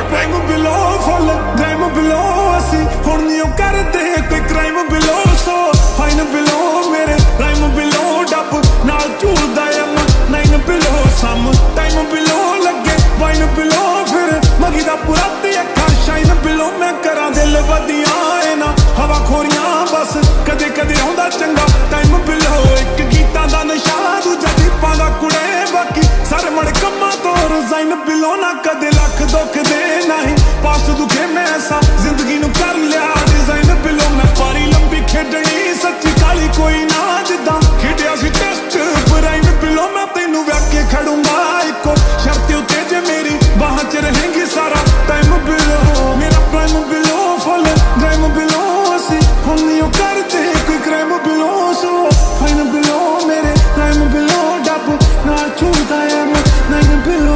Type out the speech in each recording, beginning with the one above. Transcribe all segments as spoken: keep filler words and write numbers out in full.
prime below full crime below असी हुण नहीं करते कोई crime below so fine below मेरे प्राइम बिलो डब नाल झूलदा M nine below some time below लगे वाइन बिलो फिर मगी दा पूरा ते अखा शाइन बिलो मैं करा दिल वधिया ए ना हवा खोरियां बस कदे कदे आउंदा चंगा टाइम बिलो एक गीतां दा नशा दूजा दीपां दा कुड़े बाकी सर मड़ कम्मा तो रिजाइन बिलो ना कदे लख दुख दे नहीं पास दुखे मैं ऐसा जिंदगी नू कर लिया डिजाइन बिलो मैं पारी लंबी खेडनी सच्ची काली कोई ना जिदा खेडिया सी टेस्ट प्राइम बिलो मैं तेनू वैक के खड़ूंगा इको शर्त उते जे मेरी बाह च रहेंगी सारा टाइम बिलो मेरा prime below full crime below असी हुण नहीं करते कोई crime below so fine below मेरे प्राइम बिलो डब ना छूटा है नाइन बिलो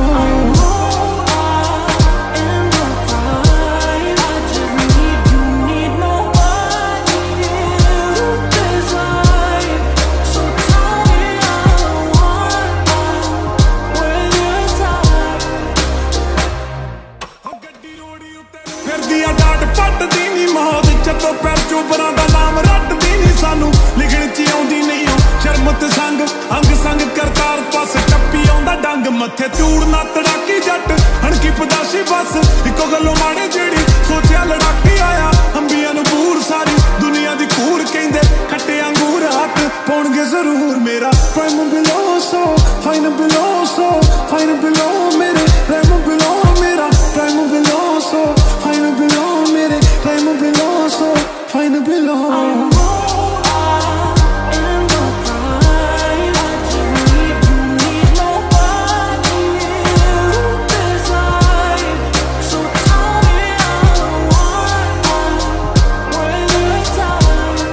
चतो पैर चोबरा दा नाम रटदी नहीं सानू लिखण च आउंदी नहीं शर्म ते संग अंग संग करतार पास टप्पी आउंदा डंग मथे चूड़ ना तड़ाकी जट हणकी पदाशी बस इको गल्लो माड़े जेड़ी सोचिया लड़ाकी आया अंबिया नू पूर सारी दुनिया दी कूर कहंदे खट्टे अंगूर हाथ पाउणगे जरूर मेरा prime below so fine below so fine below मेरे प्राइम बिलो मेरा prime below so fine below मेरे prime below so fine below I know I am the prime I just need you need nobody this life so tell me I want when it's time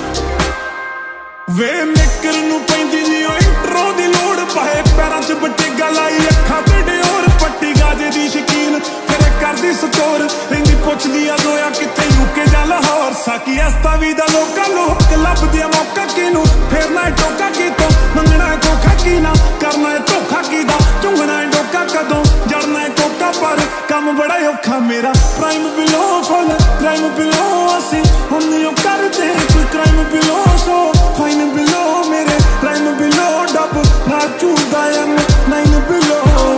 वे maker नू पैंदी नी ओ intro दी लोड़ पाए पैरां च बट्टेगा लाई अखां ते डोर पट्टी गाजे दी शकीन फिर करदी स्कोर रहिंदी पुछदी आ जोया किथे यूके जा लाहौर साकी अस्ता भी दा लोका लोक लभदे मौका किनू फेरना है टोका कितों मंगना है धोखा की ना करना है धोखा कीदा चुंगना है डोका कदों जड़ना है कोका पर कम बड़ा औखा मेरा prime below full crime below असी हुण नहीं करदे कोई crime below so fine below मेरे प्राइम बिलो डब ना झूलदा एम नाइन बिलो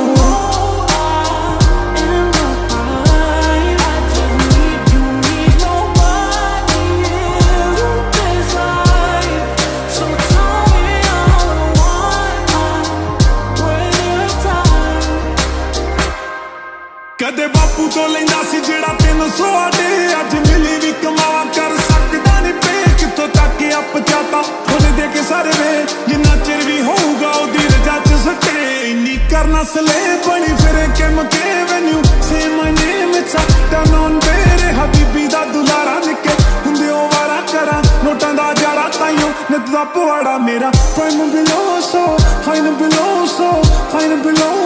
कदे बापू तो लेंदा सी जेड़ा तीन सौ आडे अज मिली भी कमावा कर सकदा नहीं पे कितों तक अप जाता खुद दे के सारे वे जिन्ना चिर भी होऊगा ओदी रजा च सटे इन्नी करना सले बनी फिरे के मके when you say my name it's turn on बेरे हबीबी दा दुलारा निके हुंदे ओ वारा करा नोटां दा जाड़ा ताइयों नित दा पवाड़ा मेरा prime below so fine below so fine below